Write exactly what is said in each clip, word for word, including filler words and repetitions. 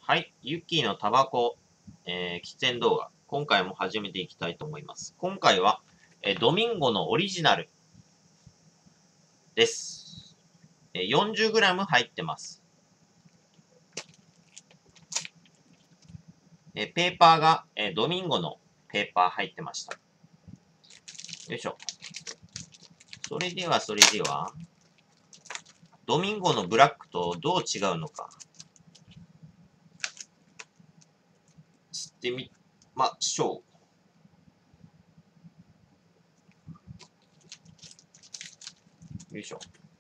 はい。ユッキーのタバコ、えー、喫煙動画。今回も始めていきたいと思います。今回は、えードミンゴのオリジナルです。えー、よんじゅうグラム 入ってます。えーペーパーが、えードミンゴのペーパー入ってました。よいしょ。それでは、それでは、ドミンゴのブラックとどう違うのか、知ってみましょう。よいしょ。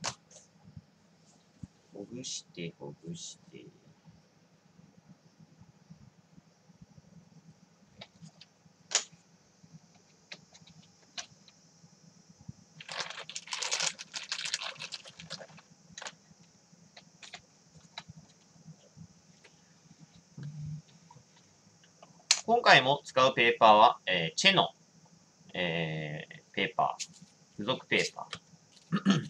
ほぐして、ほぐして。今回も使うペーパーは、えーチェの、えーペーパー。付属ペーパー。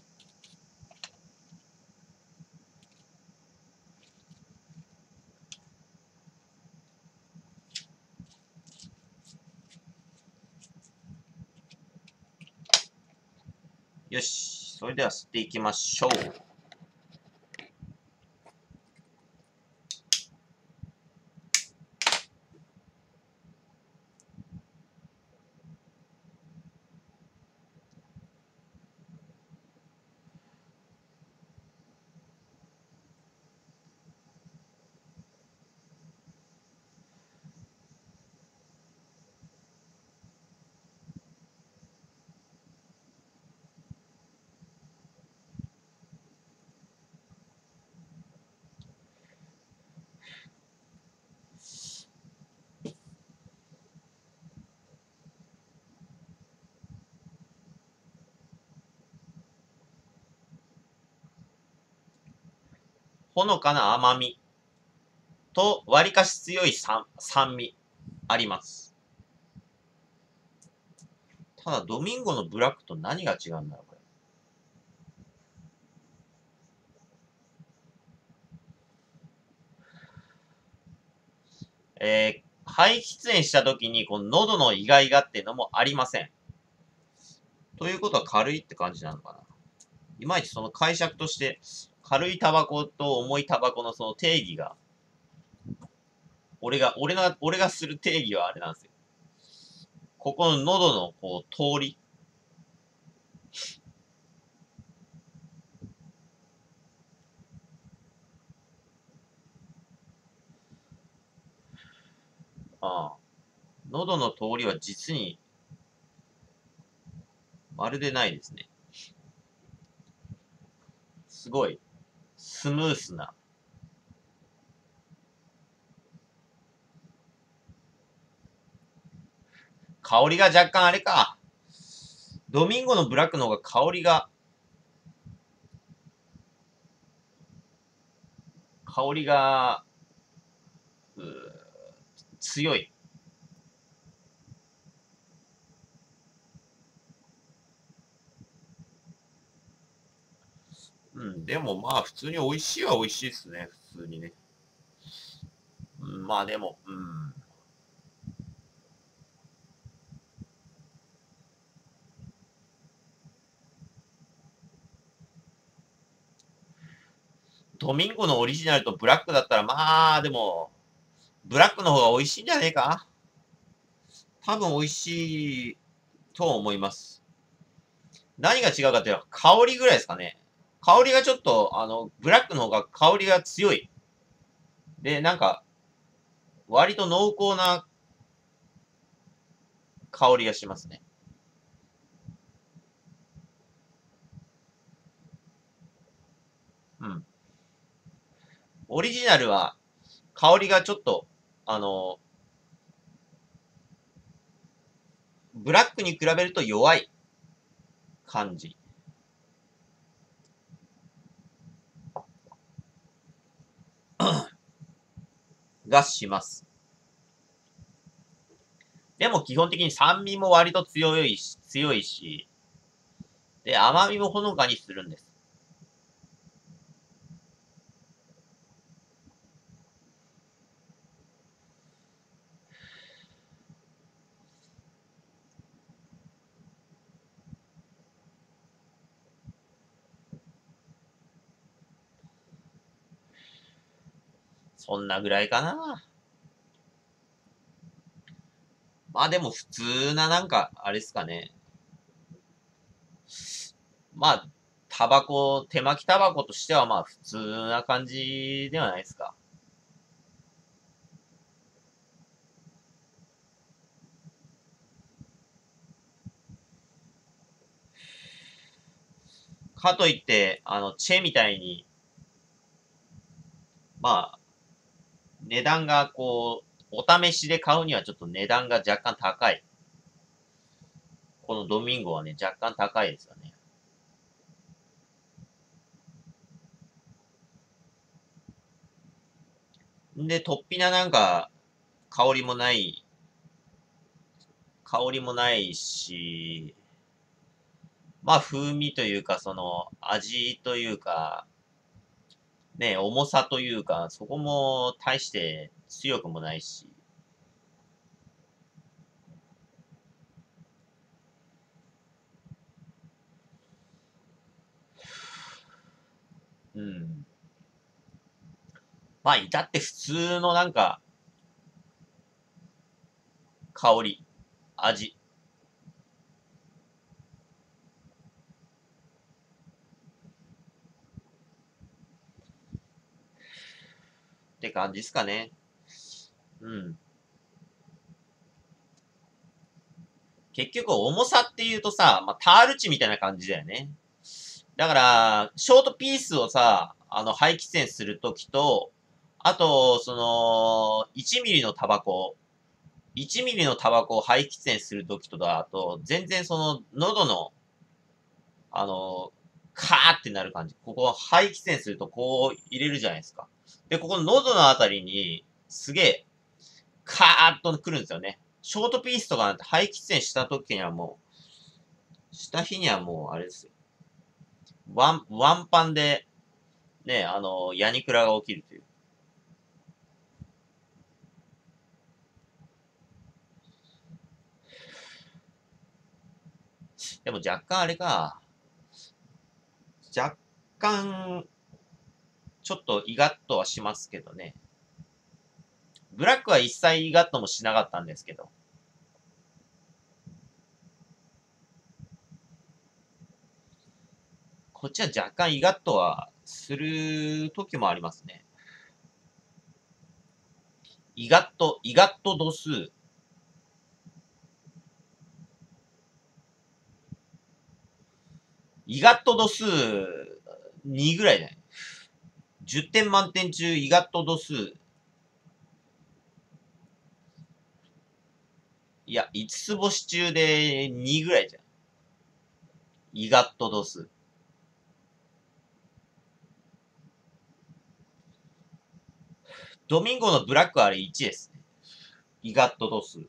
よし。それでは吸っていきましょう。ほのかな甘みと、わりかし強い酸酸味あります。ただ、ドミンゴのブラックと何が違うんだろう、これ。えー、肺喫煙した時に、この喉のイガイガっていうのもありません。ということは軽いって感じなのかな。いまいちその解釈として、軽いタバコと重いタバコのその定義が、俺が、俺が、俺がする定義はあれなんですよ。ここの喉のこう通り。ああ。喉の通りは実に、まるでないですね。すごい、スムースな。香りが若干あれか。ドミンゴのブラックの方が香りが、香りが、うー強い。うん、でもまあ普通に美味しいは美味しいですね、普通にね。うん、まあでも、うん。ドミンゴのオリジナルとブラックだったら、まあでも、ブラックの方が美味しいんじゃねえか。多分美味しいと思います。何が違うかっていうと、香りぐらいですかね。香りがちょっと、あの、ブラックの方が香りが強い。で、なんか、割と濃厚な香りがしますね。うん。オリジナルは、香りがちょっと、あの、ブラックに比べると弱い感じがします。でも基本的に酸味も割と強いし、強いし、で、甘みもほのかにするんです。 そんなぐらいかな。まあでも普通ななんか、あれですかね。まあ、タバコ、手巻きタバコとしてはまあ普通な感じではないですか。かといって、あの、チェみたいに、まあ、値段がこう、お試しで買うにはちょっと値段が若干高い。このドミンゴはね、若干高いですよね。で、突飛ななんか、香りもない、香りもないし、まあ風味というか、その味というか、ね、重さというか、そこも大して強くもないし、うん。まあ至って普通のなんか、香り、味って感じですかね。うん。結局重さっていうとさ、まあタール値みたいな感じだよね。だから、ショートピースをさ、あの、廃棄線するときと、あと、その、いちミリのタバコ、いちミリのタバコを廃棄線するときとだと、全然その、喉の、あの、カーってなる感じ。ここ排気扇するとこう入れるじゃないですか。で、ここの喉のあたりに、すげえ、カーッと来るんですよね。ショートピースとかなんて排気扇した時にはもう、した日にはもう、あれですよ。ワン、ワンパンで、ね、あの、ヤニクラが起きるという。でも若干あれか、若干、ちょっとイガッとはしますけどね。ブラックは一切イガッともしなかったんですけど。こっちは若干イガッとはする時もありますね。イガッと、イガッと度数。イガッと度数にぐらいじゃない？ じゅう 点満点中イガッと度数。いや、いつつ星中でにぐらいじゃん。イガッと度数。ドミンゴのブラックはあれいちですね。イガッと度数。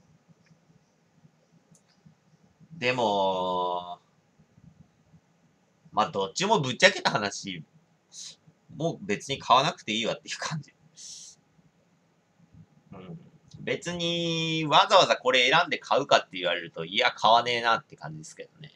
でも、まあ、どっちもぶっちゃけた話、もう別に買わなくていいわっていう感じ。うん。別に、わざわざこれ選んで買うかって言われると、いや、買わねえなって感じですけどね。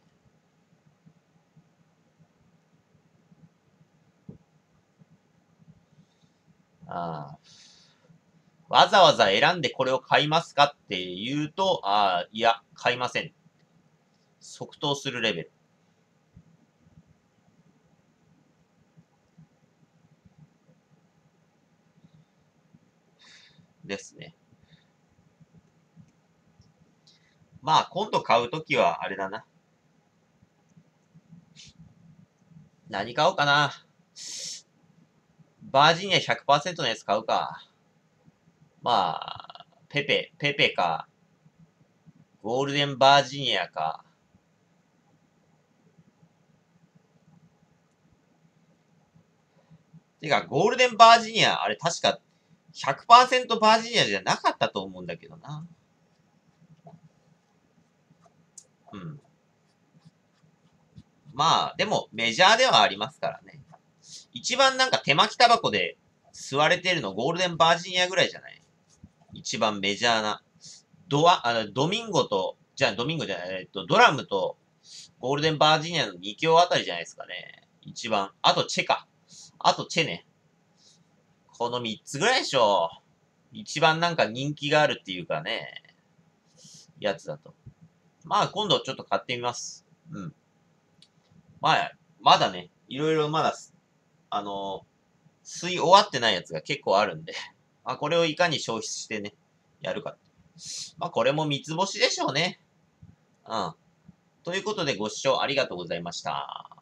ああ。わざわざ選んでこれを買いますかって言うと、ああ、いや、買いません。即答するレベルですね。まあ、今度買うときは、あれだな。何買おうかな。バージニアひゃくパーセントのやつ買うか。まあ、ペペ、ペペか、ゴールデンバージニアか。てか、ゴールデンバージニア、あれ確かひゃくパーセントバージニアじゃなかったと思うんだけどな。うん。まあ、でもメジャーではありますからね。一番なんか手巻きタバコで吸われてるのゴールデンバージニアぐらいじゃない？一番メジャーな。ドア、あの、ドミンゴと、じゃあドミンゴじゃない、えっと、ドラムとゴールデンバージニアのに強あたりじゃないですかね。一番。あとチェか。あとチェね。 このみっつぐらいでしょ。一番なんか人気があるっていうかね、やつだと。まあ今度ちょっと買ってみます。うん。まあ、まだね、いろいろまだ、あのー、吸い終わってないやつが結構あるんで、まあこれをいかに消費してね、やるか。まあこれも三つ星でしょうね。うん。ということでご視聴ありがとうございました。